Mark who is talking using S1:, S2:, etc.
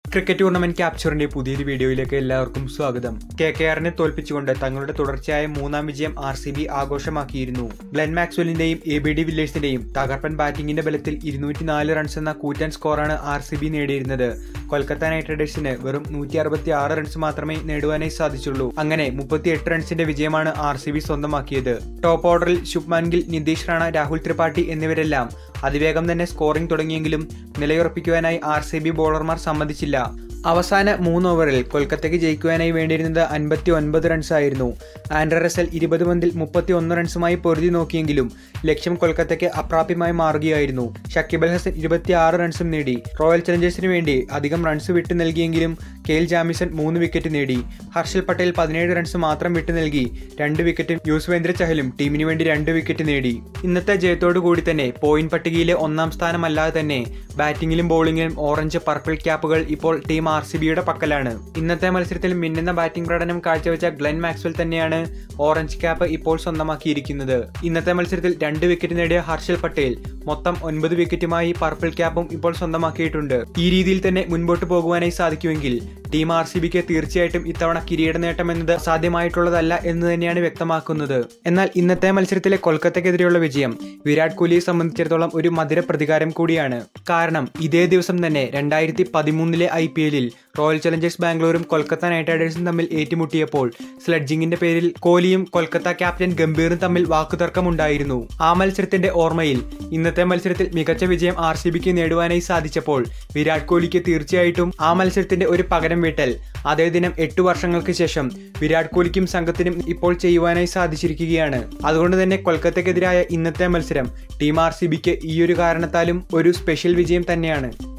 S1: Cricket tournament ക്യാപ്ചറിന്റെ പുതിയൊരു വീഡിയോയിലേക്ക് എല്ലാവർക്കും സ്വാഗതം. KKRനെ തോൽപ്പിച്ചുകൊണ്ട് തങ്ങളുടെ തുടർച്ചയായ മൂന്നാം വിജയം RCB ആഘോഷമാക്കിയിരുന്നു. ഗ്ലെൻ മാക്സ്വെലിന്റെയും ABD വില്ലേഴ്സിന്റെയും തകർപ്പൻ ബാറ്റിംഗിന്റെ ബലത്തിൽ 204 റൺസ് എന്ന കൂറ്റൻ സ്കോറാണ് RCB നേടിയിരുന്നത്. കൊൽക്കത്ത നൈറ്റ് റൈഡേഴ്സിന് വെറും 166 റൺസ് മാത്രമേ നേടുവാനായി സാധിച്ചുള്ളൂ. അങ്ങനെ 38 റൺസിന്റെ വിജയമാണ് RCB സ്വന്തമാക്കിയത്. ടോപ്പ് ഓർഡറിൽ ശുഭ്മാൻ ഗിൽ, നിതീഷ് റാണ, രാഹുൽ ത്രിപാഠി എന്നിവരെല്ലാം അതിവേഗം തന്നെ സ്കോറിംഗ് തുടങ്ങിയെങ്കിലും നിലയുറപ്പിക്കുവാനായി RCB ബോളർമാർ സമ്മതിച്ചില്ല. അവസാന 3 ഓവറിൽ കൊൽക്കത്തയ്ക്ക് ജയിക്കുവാനായി വേണ്ടിയിരുന്നത് 59 റൺസ് ആയിരുന്നു. ആൻഡ്രെ റസൽ 20 പന്തിൽ 31 റൺസുമായി പൊരുതി നോക്കിയെങ്കിലും ലക്ഷ്യം കൊൽക്കത്തയ്ക്ക് അപ്രാപ്യമായി മാറുകയായിരുന്നു. ഷക്കീബ് അൽ ഹസൻ 26 റൺസും നേടി. റോയൽ ചലഞ്ചേഴ്സിന് വേണ്ടി അധികം റൺസ് വിട്ടു നൽകിയെങ്കിലും കെയിൽ ജാമിസൺ 3 വിക്കറ്റ് നേടി. ഹർഷൽ പട്ടേൽ 17 റൺസ് മാത്രം വിട്ടു നൽകി 2 വിക്കറ്റും യുസ്വേന്ദ്ര ചഹലും ടീമിന് വേണ്ടി 2 വിക്കറ്റ് നേടി. ഇന്നത്തെ ജയത്തോടു കൂടി തന്നെ പോയിന്റ് പട്ടികയിലെ 1-ാം സ്ഥാനമല്ലാതെ തന്നെ ബാറ്റിംഗിലും ബോളിംഗിലും ഓറഞ്ച് പർപ്പിൾ ക്യാപ്പുകൾ ഇപ്പോൾ ടീം RCBയുടെ പക്കലാണ്. ഇന്നത്തെ മത്സരത്തിൽ മിന്നുന്ന ബാറ്റിംഗ് പ്രകടനം കാഴ്ചവെച്ച ഗ്ലെൻ മാക്സ്വെൽ തന്നെയാണ് ഓറഞ്ച് ക്യാപ്പ് ഇപ്പോൾ സ്വന്തമാക്കിയിരിക്കുന്നത്. ഇന്നത്തെ മത്സരത്തിൽ 2 വിക്കറ്റ് നേടിയ ഹർഷൽ പട്ടേൽ മൊത്തം 9 വിക്കറ്റുമായി പർപ്പിൾ ക്യാപ്പും ഇപ്പോൾ സ്വന്തമാക്കിയിട്ടുണ്ട്. ഈ രീതിയിൽ തന്നെ മുൻപോട്ട് പോകുവാനായി സാധിക്കുമെങ്കിൽ ടീം RCBക്ക് തീർച്ചയായിട്ടും ഇത്തവണ കിരീട നേട്ടം എന്നത് സാധ്യമായിട്ടുള്ളതല്ല എന്ന് തന്നെയാണ് വ്യക്തമാക്കുന്നത്. എന്നാൽ ഇന്നത്തെ മത്സരത്തിലെ കൊൽക്കത്തയ്ക്കെതിരെയുള്ള വിജയം വിരാട് കോഹ്ലിയെ സംബന്ധിച്ചിടത്തോളം ഒരു മധുര പ്രതികാരം കൂടിയാണ്. കാരണം ഇതേ ദിവസം തന്നെ 2013 IPLൽ റോയൽ ചലഞ്ചേഴ്സ് ബാംഗ്ലൂരും കൊൽക്കത്ത നൈറ്റ് റൈഡേഴ്സും തമ്മിൽ ഏറ്റുമുട്ടിയപ്പോൾ സ്ലെഡ്ജിങ്ങിന്റെ പേരിൽ കോഹ്ലിയും കൊൽക്കത്ത ക്യാപ്റ്റൻ ഗംഭീറും തമ്മിൽ വാക്കുതർക്കമുണ്ടായിരുന്നു. ആ മത്സരത്തിന്റെ ഓർമ്മയിൽ ഇന്നത്തെ മത്സരത്തിൽ മികച്ച വിജയം RCBക്ക് നേടുവാനായി സാധിച്ചപ്പോൾ വിരാട് കോഹ്ലിക്ക് തീർച്ചയായിട്ടും ആ മത്സരത്തിന്റെ ഒരു പകരം വീട്ടൽ അതേ ദിനം 8 വർഷങ്ങൾക്ക് ശേഷം വിരാട് കോഹ്ലിക്കും സംഘത്തിനും ഇപ്പോൾ ചെയ്യുവാനായി സാധിച്ചിരിക്കുകയാണ്. അതുകൊണ്ട് തന്നെ കൊൽക്കത്തയ്ക്കെതിരായ ഇന്നത്തെ മത്സരം ടീം RCBക്ക് ഈ ഒരു കാരണത്താലും ഒരു സ്പെഷ്യൽ വിജയം തന്നെയാണ്.